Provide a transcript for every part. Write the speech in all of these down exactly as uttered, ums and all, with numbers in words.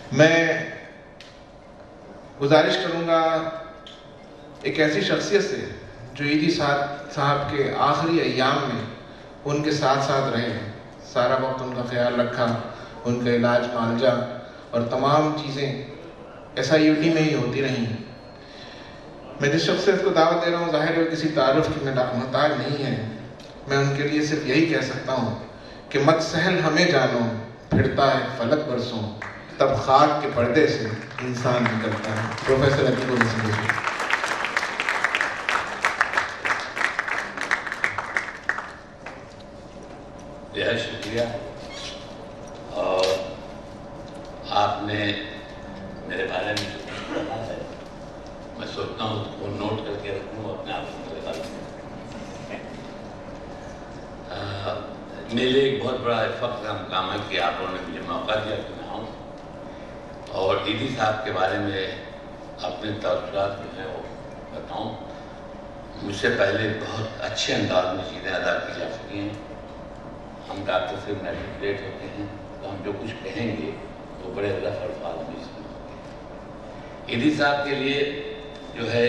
میں گزارش کروں گا ایک ایسی شخصیت سے جو ایدھی صاحب کے آخری ایام میں ان کے ساتھ ساتھ رہے ہیں، سارا وقت ان کا خیال رکھا، ان کا علاج معالجہ اور تمام چیزیں ایس آئی یو ٹی میں ہی ہوتی رہی ہیں۔ میں جس شخصیت کو دعوت دے رہا ہوں ظاہر ہے کسی تعارف کی محتاج نہیں ہے، میں ان کے لیے صرف یہی کہہ سکتا ہوں کہ مت سہل ہمیں جانو، پھرتا ہے فلک برسوں، تب خاک کے پردے سے انسان نکلتا ہے۔ پروفیسر ادیب الحسن رضوی۔ بہت شکریہ، اور آپ نے میرے بارے میں جو کچھ کہا ہے میں سوچتا ہوں وہ نوٹ کر کے رکھوں اپنے آپ کو میرے بارے میں۔ میرے لیے ایک بہت بڑا فخر کا مقام ہے کہ آپ لوگوں نے مجھے موقع دیا کہ میں آؤں اور ایدھی صاحب کے بارے میں اپنے تاثرات جو ہیں وہ بتاؤں۔ مجھ سے پہلے بہت اچھے انداز میں چیزیں ادا کی جا چکی ہیں۔ ہم ڈاکٹر سے میٹریکولیٹ ہوتے ہیں تو ہم جو کچھ کہیں گے وہ بڑے رف الفاظ میں اس میں ہوتے ہیں۔ ایدھی صاحب کے لیے جو ہے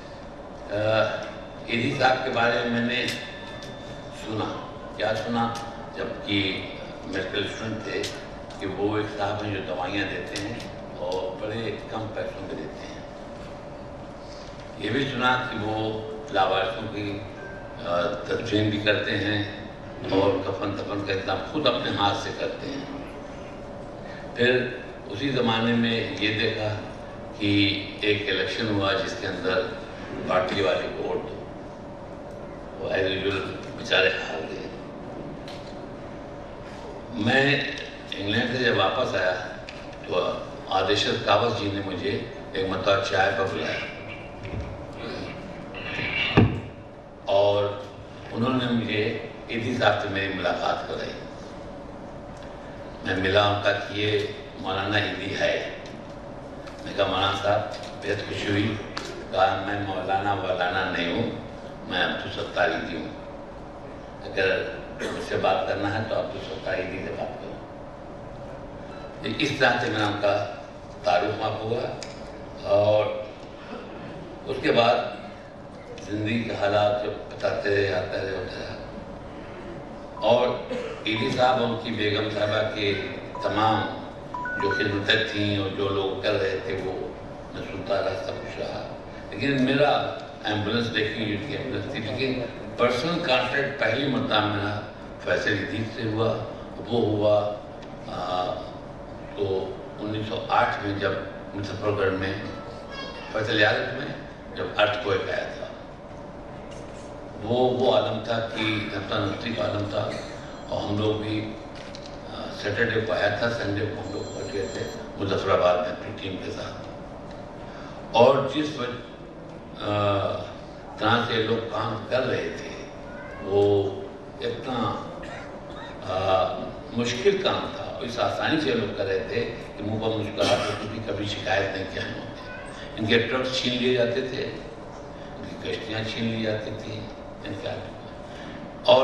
ایدھی صاحب کے بارے میں میں نے سنا، کیا سنا، جبکہ میڈیکل اسٹوڈنٹ تھے کہ وہ ایک صاحب ہیں جو دوائیاں دیتے ہیں اور بڑے کم پیسوں میں دیتے ہیں۔ یہ بھی سنا کہ وہ لاوارثوں کی تدفین بھی کرتے ہیں اور کفن تفن کا انتظام خود اپنے ہاتھ سے کرتے ہیں۔ پھر اسی زمانے میں یہ دیکھا کہ ایک الیکشن ہوا جس کے اندر پارٹی والے کو ووٹ دو، وہ ایز یوزول بیچارے ہار گئے۔ میں انگلینڈ سے جب واپس آیا تو آدیشر کاوس جی نے مجھے ایک مرتبہ چائے پر بلایا اور انہوں نے مجھے ایدھی صاحب سے میری ملاقات کرائی۔ میں ملا ان کا کہ یہ مولانا ایدھی ہے۔ میں کہا مولانا صاحب بہت خوشی ہوئی، کہا میں مولانا مولانا نہیں ہوں، میں عبد الستار ایدھی ہوں، اگر مجھ سے بات کرنا ہے تو عبد الستار ایدھی سے بات کروں۔ اس طرح سے میں ان کا تعارف آپ ہوا اور اس کے بعد زندگی کے حالات جو بتاتے رہے آتے رہے ہوتے رہا، اور ایدھی صاحب اور ان کی بیگم صاحبہ کے تمام جو خدمتیں تھیں اور جو لوگ کر رہے تھے وہ میں سنتا رہا، سب کچھ رہا۔ لیکن میرا ایمبولینس دیکھیں جو کی ایمبولینس تھی، لیکن پرسنل کانٹیکٹ پہلی مرتبہ میرا فیصل ادیب سے ہوا۔ وہ ہوا تو انیس سو آٹھ میں جب مظفر گڑھ میں فیصل عادت میں جب ارتھ کوئک آیا تھا، وہ وہ عالم تھا کہ نفتا نفتی کا عالم تھا، اور ہم لوگ بھی سیٹرڈے کو آیا تھا، سنڈے کو ہم لوگ پہنچ گئے تھے مظفر آباد میں اپنی ٹیم کے ساتھ۔ اور جس طرح سے لوگ کام کر رہے تھے وہ اتنا مشکل کام تھا، اور اس آسانی سے لوگ کر رہے تھے کہ منہ پر مسکراہٹ ہوتی تھی، کبھی شکایت نہیں کیا ہوتی۔ ان کے ٹرکس چھین لیے جاتے تھے، ان کی کشتیاں چھین لی جاتی تھیں، اور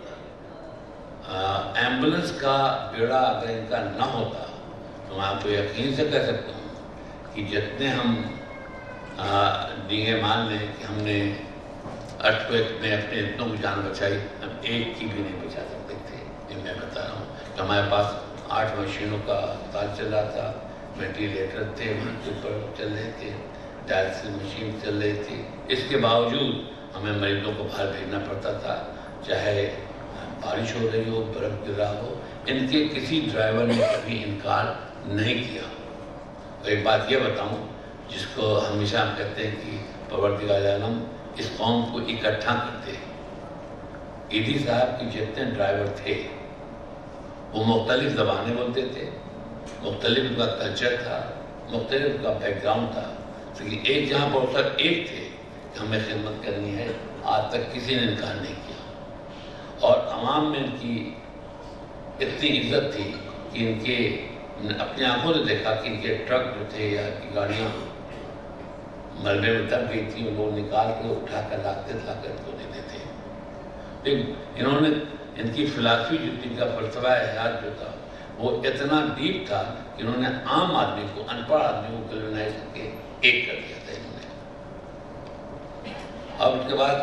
ایمبولینس کا بیڑا اگر ان کا نہ ہوتا تو میں آپ کو یقین سے کہہ سکتا ہوں کہ جتنے ہم ڈینگے مان لیں کہ ہم نے ارتھ کوئک میں اپنے اتنوں کی جان بچائی، ہم ایک کی بھی نہیں بچا سکتے تھے۔ یہ میں بتا رہا ہوں کہ ہمارے پاس آٹھ مشینوں کا ہسپتال چل رہا تھا، وینٹیلیٹر تھے وہاں کے اوپر چل رہے تھے، ڈائلسس مشین چل رہی تھی، اس کے باوجود ہمیں مریضوں کو باہر بھیجنا پڑتا تھا، چاہے بارش ہو رہی ہو، برف گر رہا ہو۔ ان کے کسی ڈرائیور نے کبھی انکار نہیں کیا۔ اور ایک بات یہ بتاؤں جس کو ہمیشہ ہم کہتے ہیں کہ پروردگار عالم اس قوم کو اکٹھا کرتے۔ ایدھی صاحب کے جتنے ڈرائیور تھے وہ مختلف زبانیں بولتے تھے، مختلف ان کا کلچر تھا، مختلف ان کا بیک گراؤنڈ تھا، لیکن ایک جہاں پر سب ایک تھے کہ ہمیں خدمت کرنی ہے، آج تک کسی نے انکار نہیں کیا۔ اور عوام میں ان کی اتنی عزت تھی کہ ان کے اپنی آنکھوں سے دیکھا کہ ان کے ٹرک جو تھے یا کی گاڑیاں ملبے میں دب گئی تھی، وہ لوگ نکال کے اٹھا کر لاتے لا کر ان کو دیتے تھے۔ لیکن انہوں نے ان کی فلاسفی جو تھی، ان کا فلسفہ حیات جو تھا وہ اتنا ڈیپ تھا کہ انہوں نے عام آدمی کو، ان پڑھ آدمی کو گلونائز کر کے ایک کر دیا تھا انہوں نے. اب اس کے بعد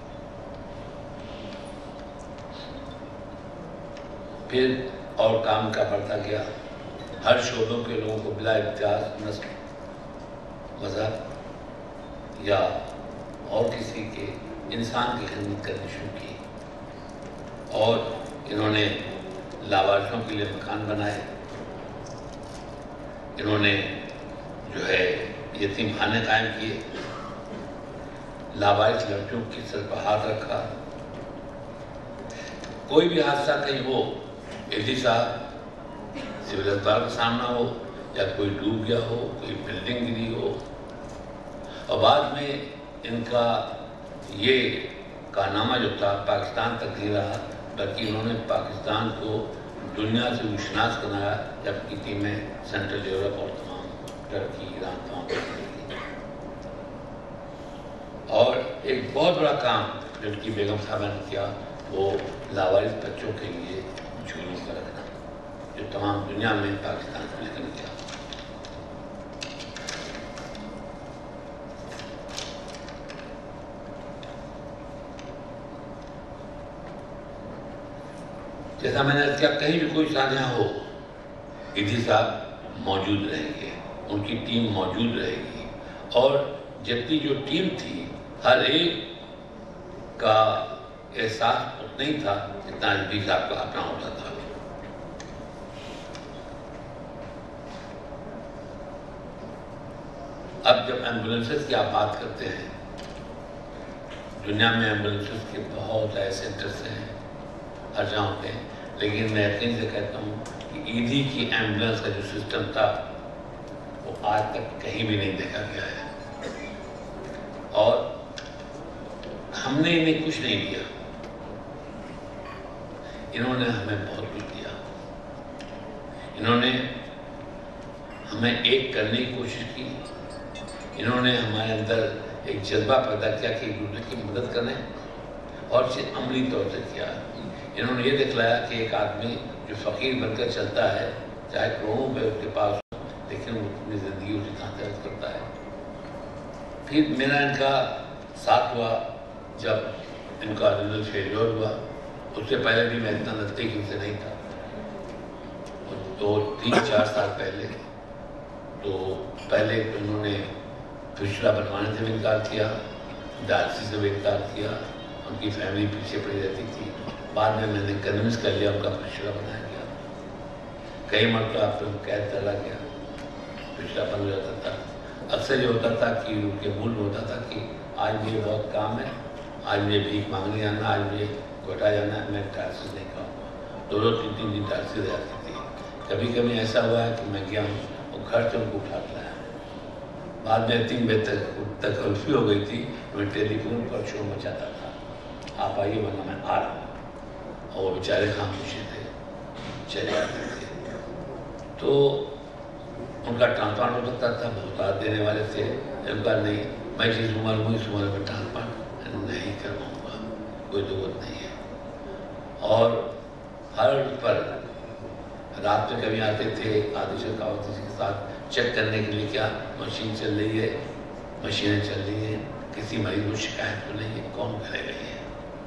پھر اور کام کا بڑھتا گیا. ہر شعبوں کے لوگوں کو بلا امتیاز نسل، مذہب یا اور کسی کے انسان کی خدمت کرنی شروع کی. اور انہوں نے لاوارثوں کے لیے مکان بنائے. انہوں نے جو ہے یتیم خانے قائم کیے. لاوارث لڑکیوں کی سر پر ہاتھ رکھا. کوئی بھی حادثہ کہیں ہو، ایڈھی صاحب سول اسپتال کا سامنا ہو، یا کوئی ڈوب گیا ہو، کوئی بلڈنگ گری ہو. اور بعد میں ان کا یہ کارنامہ جو تھا پاکستان تک نہیں رہا، بلکہ انہوں نے پاکستان کو دنیا سے مشناس بنایا جب کی ٹیمیں سینٹرل یورپ اور تمام ترکی، ایران تمام کی. اور ایک بہت بڑا کام جو ان کی بیگم صاحبہ نے کیا وہ لاوارث بچوں کے لیے جھولوں کا رکھنا، جو تمام دنیا میں پاکستان کو لے کر کیا. جیسا میں نے کیا، کہیں بھی کوئی سانحہ ہو ایدھی صاحب موجود رہیں گے، ان کی ٹیم موجود رہے گی. اور جتنی جو ٹیم تھی ہر ایک کا احساس اتنا ہی تھا جتنا ایدھی صاحب کا اپنا ہوتا تھا. اب جب ایمبولینسز کی آپ بات کرتے ہیں، دنیا میں ایمبولینسز کے بہت ایسے سینٹرز ہیں ہر جگہ ہوتے ہیں، لیکن میں یقین سے کہتا ہوں کہ ایدھی کی ایمبولینس کا جو سسٹم تھا وہ آج تک کہیں بھی نہیں دیکھا گیا ہے. اور ہم نے انہیں کچھ نہیں دیا، انہوں نے ہمیں بہت کچھ دیا. انہوں نے ہمیں ایک کرنے کی کوشش کی. انہوں نے ہمارے اندر ایک جذبہ پیدا کیا کہ ایک دوسرے کی مدد کریں، اور اسے عملی طور سے کیا. انہوں نے یہ دکھلایا کہ ایک آدمی جو فقیر بن کر چلتا ہے، چاہے کروڑوں روپے اس کے پاس ہو، لیکن وہ اپنی زندگی اسی طرح سے کرتا ہے. پھر میرا ان کا ساتھ ہوا جب ان کا رزلٹ فیلیور ہوا. اس سے پہلے بھی میں اتنا نزدیک ان سے نہیں تھا. دو تین چار سال پہلے تو پہلے انہوں نے پچھڑا بنوانے سے بھی انکار کیا، ڈائلسس سے بھی انکار کیا. ان کی فیملی پیچھے پڑی رہتی تھی. بعد میں میں نے کنونس کر لیا، ان کا پچھڑا بنایا گیا. کئی مرتبہ آپ کو قید ڈالا گیا، پچھڑا بن جاتا تھا. اکثر یہ ہوتا تھا کہ ان کے مول میں ہوتا تھا کہ آج مجھے بہت کام ہے، آج مجھے بھیک مانگنے جانا، آج مجھے کوٹا جانا ہے، میں ڈائلسس نہیں کراؤں گا. دو دو تین تین دن ڈائلسس رہتی تھی. کبھی کبھی ایسا ہوا ہے کہ میں گیا ہوں اور گھر سے ان کو اٹھا لایا. بعد میں اتنی بہتر تکلفی ہو گئی تھی، میں ٹیلی فون پر شور مچاتا تھا، آپ آئیے ورنہ میں آ رہا ہوں. اور وہ بیچارے خاموشی تھے، چلے آتے تھے. تو ان کا ٹرانسپلانٹ ہو سکتا تھا، بہت آدھ دینے والے تھے. ان کا نہیں، میں جس عمر ہوں اس عمر میں ٹرانسپلانٹ نہیں کرواؤں گا، کوئی ضرورت نہیں ہے. اور ہر پر رات میں کبھی آتے تھے آدھی سے کاوت کے ساتھ چیک کرنے کے لیے کیا مشین چل رہی ہے، مشینیں چل رہی ہیں، کسی مریض کو شکایت تو نہیں ہے، کون کرے رہی ہے.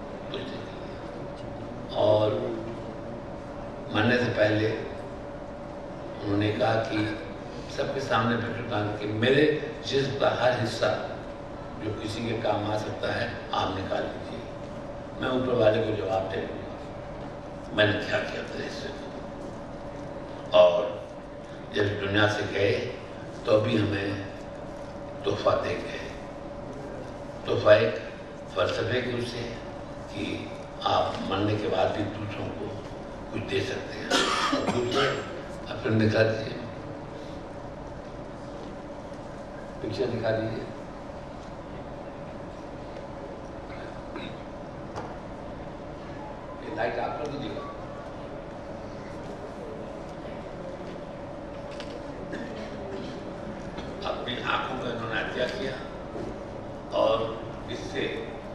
اور مرنے سے پہلے انہوں نے کہا کہ سب کے سامنے پھر کہ میرے جسم کا ہر حصہ جو کسی کے کام آ سکتا ہے آپ نکال لیجیے، میں اوپر والے کو جواب دے دوں گا میں نے کیا کیا تھا حصے کو. اور جب دنیا سے گئے تو بھی ہمیں تحفہ دے گئے. تحفہ ایک فلسفے کے اس سے کہ آپ مرنے کے بعد بھی دوسروں کو کچھ دے سکتے ہیں. دوسرے اپنے دکھا دیجیے، پکچر دکھا دیجیے. یہ لائٹ آپ کر دیجیے گا. اپنی آنکھوں کا انہوں نے عطیہ کیا اور اس سے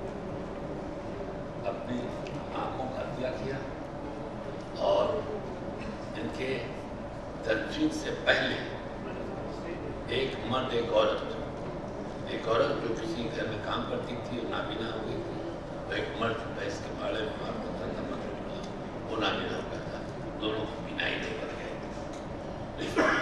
اپنی آنکھوں کا عطیہ کیا. اور ان کے درد تشہید سے پہلے ایک مرد ایک عورت ایک عورت جو کسی گھر میں کام کرتی تھی وہ نابینا ہو گئی تھی، تو ایک مرد بھینس کے پاڑے میں مارتا تھا تمغہ وہ نابینا ہو گیا تھا، دونوں کو بینائی نہیں کر گئے.